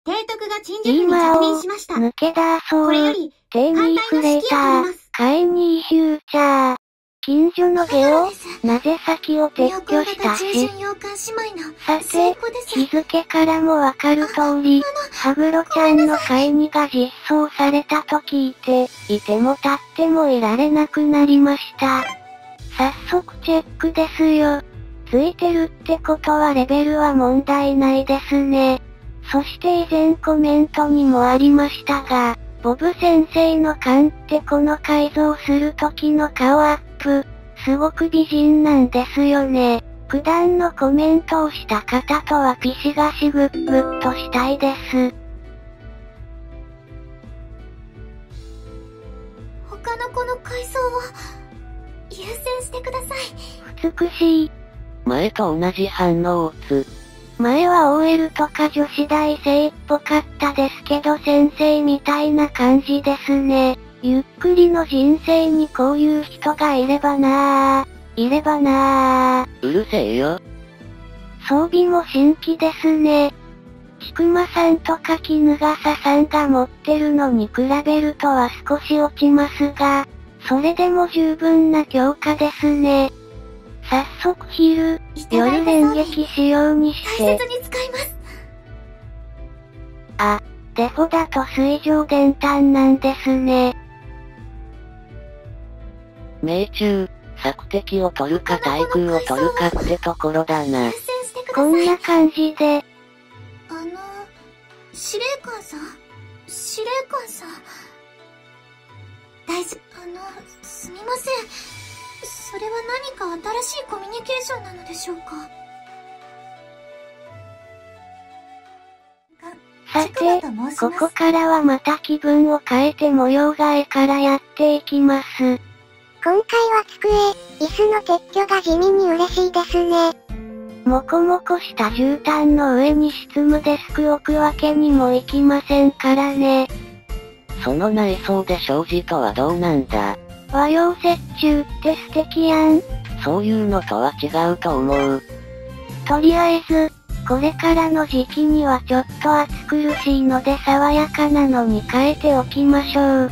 提督が陳述に着任しました。 抜け出そう。 これより、 テイニーフレーター、カイニーフューチャー。近所のゲオ、なぜ先を撤去したし。さて、日付からもわかる通り、ハグロちゃんの会議が実装されたと聞いて、いても立ってもいられなくなりました。早速チェックですよ。ついてるってことはレベルは問題ないですね。そして以前コメントにもありましたが、ボブ先生の勘ってこの改造する時の顔アップ、すごく美人なんですよね。九段のコメントをした方とはピシガシグッグッとしたいです。 他の子の改造を優先してください。 美しい。 前と同じ反応を打つ。 前は OL とか女子大生っぽかったですけど先生みたいな感じですね。ゆっくりの人生にこういう人がいればなぁ。 うるせえよ。 装備も新規ですね。ちくまさんとか衣笠さんが持ってるのに比べるとは少し落ちますが、それでも十分な強化ですね。早速昼、夜連撃しようにして。 大切に使います。 あ、デフォだと水上電炭なんですね。 命中、索敵を取るか対空を取るかってところだな。 こんな感じで。 司令官さんすみません。それは何か新しいコミュニケーションなのでしょうか。 さて、ここからはまた気分を変えて模様替えからやっていきます。 今回は机、椅子の撤去が地味に嬉しいですね。 もこもこした絨毯の上に執務デスク置くわけにもいきませんからね。 その内装で障子とはどうなんだ。 和洋折衷って素敵やん。 そういうのとは違うと思う。 とりあえず、これからの時期にはちょっと暑苦しいので爽やかなのに変えておきましょう。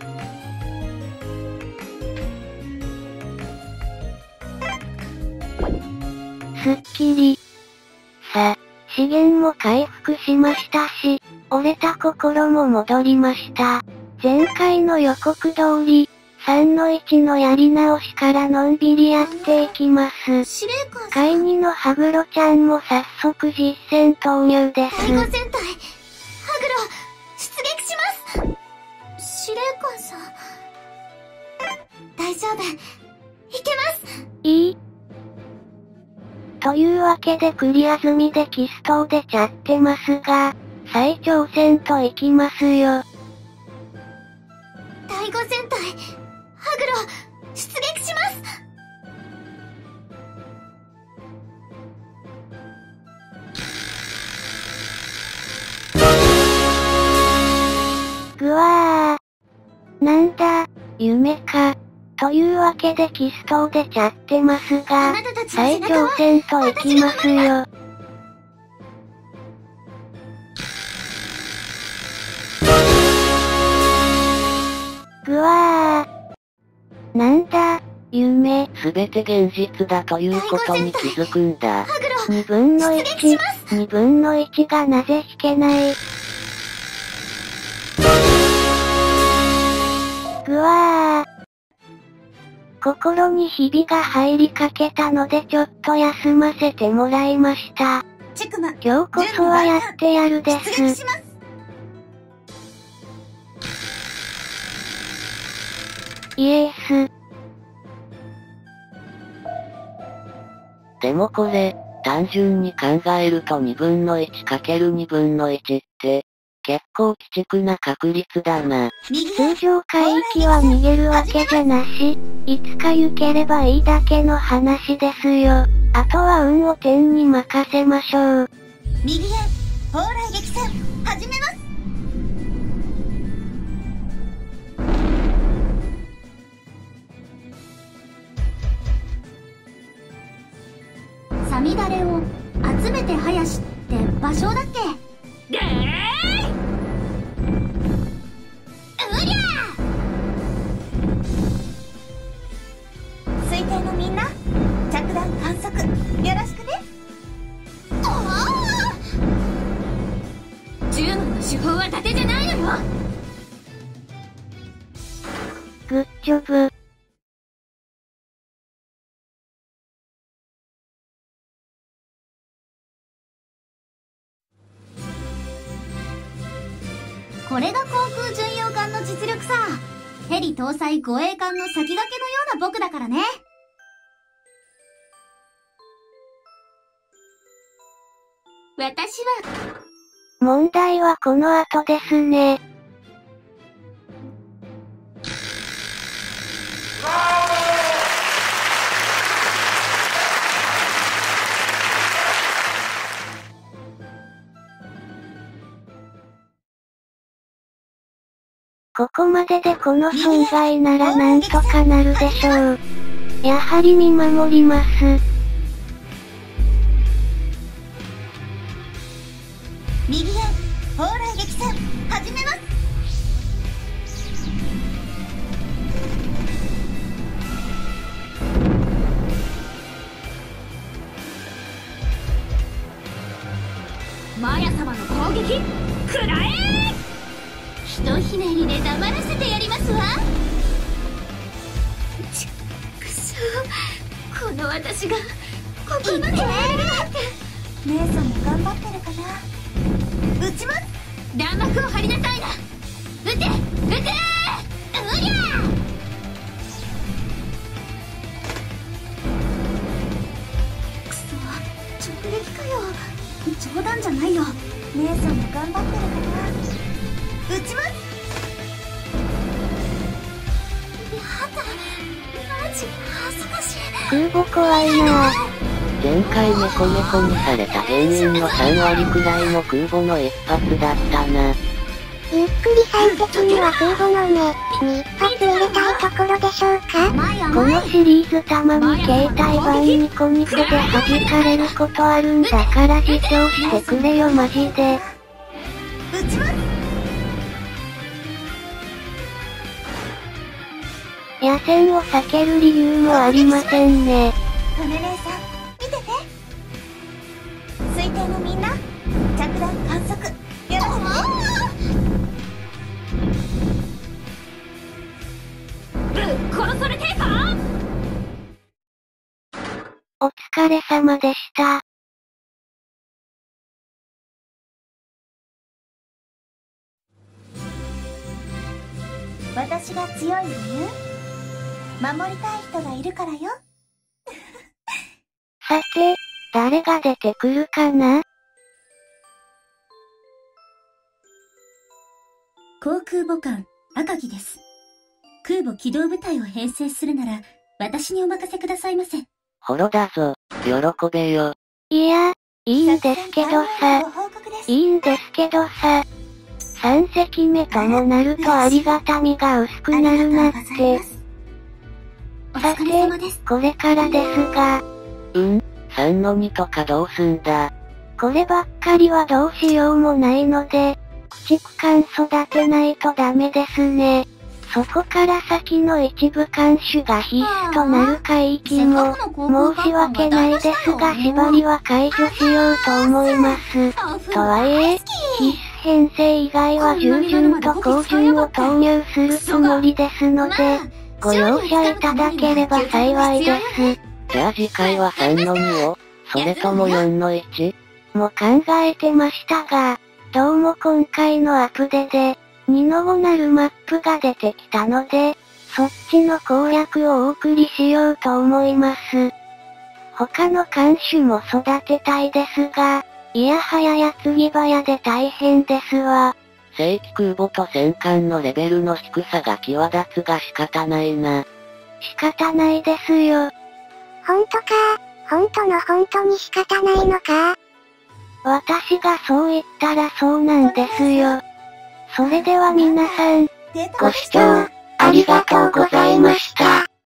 すっきり。さ、資源も回復しましたし、折れた心も戻りました。前回の予告通り、3-1のやり直しからのんびりやっていきます。会2のハグロちゃんも早速実戦投入です。 第5戦隊、ハグロ、出撃します。司令官さん。大丈夫。いけます。 いい。というわけでクリア済みでキスト出ちゃってますが、再挑戦といきますよ。 第5戦隊、ハグロ、出撃します。 ぐわー。なんだ、夢か。というわけでキスト出ちゃってますが、再挑戦といきますよ。ぐわー。なんだ、夢。 すべて現実だということに気づくんだ。 2分の1、2分の1がなぜ引けない。ぐわー。心にひびが入りかけたのでちょっと休ませてもらいました。今日こそはやってやるです。イエス。 でもこれ、単純に考えると2分の 1×2 分の1って、結構鬼畜な確率だな。 通常海域は逃げるわけじゃなし、いつか行ければいいだけの話ですよ。あとは運を天に任せましょう。 右へ、蓬莱激戦、始めます。サミダレを集めて林って場所だっけ？ わ。 グッジョブ。 これが航空巡洋艦の実力さ。ヘリ搭載護衛艦の先駆けのような僕だからね。私は、 問題はこの後ですね。ここまででこの存在ならなんとかなるでしょう。やはり見守ります。 右へ、蓬莱激戦、始めます。マヤ様の攻撃、食らえ！ひとひねりで黙らせてやりますわ。くそ、この私がここまでやれるなんて。姉さんも頑張ってるかな。撃ちます。弾幕を張りなさいな。撃て撃てうりゃくそ、直撃かよ。冗談じゃないよ。姉さんも頑張ってるかな。撃ちます。やだ、マジ恥ずかしい。 空母怖いなぁ。 前回ネコネコにされた芸人の3割くらいも空母の一発だったな。 ゆっくりさん的には空母の目に一発入れたいところでしょうか。 このシリーズたまに携帯版ニコニコで弾かれることあるんだから自重してくれよマジで。 撃ちます。 野戦を避ける理由もありませんね。 トメ姉さん、見てて。水艇のみんな、着弾観測、よろしく。ぶっ殺されてえか？ お疲れ様でした。 私が強い理由？守りたい人がいるからよ。 さて、誰が出てくるかな？ 航空母艦、赤城です。空母機動部隊を編成するなら、私にお任せくださいませ。 ホロだぞ、喜べよ。 いや、いいんですけどさ。いいんですけどさ。3隻目ともなるとありがたみが薄くなるなって。さて、これからですが。 3の2とかどうすんだ。 こればっかりはどうしようもないので、駆逐艦育てないとダメですね。そこから先の一部艦種が必須となる海域も、申し訳ないですが縛りは解除しようと思います。とはいえ、必須編成以外は従順と高順を投入するつもりですので、ご容赦いただければ幸いです。 じゃあ次回は3の2を、それとも4の 1？ も考えてましたが、どうも今回のアップデで、2の5なるマップが出てきたので、そっちの攻略をお送りしようと思います。他の艦種も育てたいですが、いやはや矢継ぎ早で大変ですわ。 正規空母と戦艦のレベルの低さが際立つが仕方ないな。 仕方ないですよ。 ほんとか、ほんとのほんとに仕方ないのか。 私がそう言ったらそうなんですよ。それでは皆さん、 ご視聴ありがとうございました。